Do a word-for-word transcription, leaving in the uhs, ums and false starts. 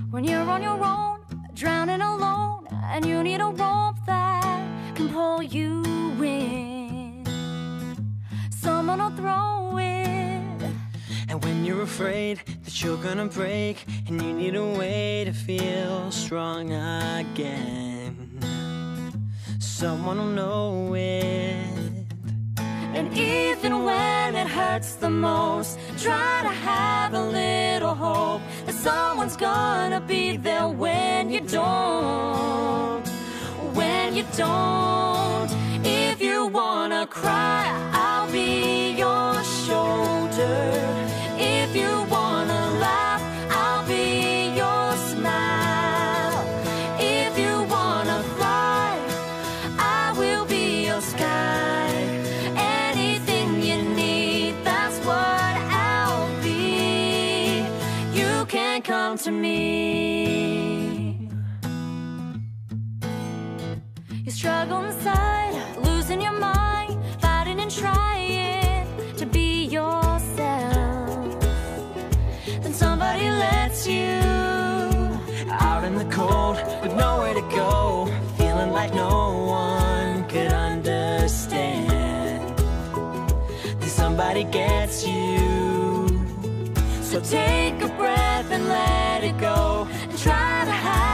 When you're on your own, drowning alone, and you need a warmth that can pull you in, someone will throw it. And when you're afraid that you're gonna break, and you need a way to feel strong again, someone will know it. And even when it hurts the most, try to have a little hope that someone's gonna be there when you don't. When you don't. If you wanna cry, I'll be your shoulder. If you wanna laugh, I'll be your smile. If you wanna fly, I will be your sky. Anything you need, that's what I'll be. You can come to me. You struggle inside, losing your mind, fighting and trying to be yourself. Then somebody lets you out in the cold with nowhere to go, feeling like no one could understand. Then somebody gets you. So take a breath and let it go, and try to hide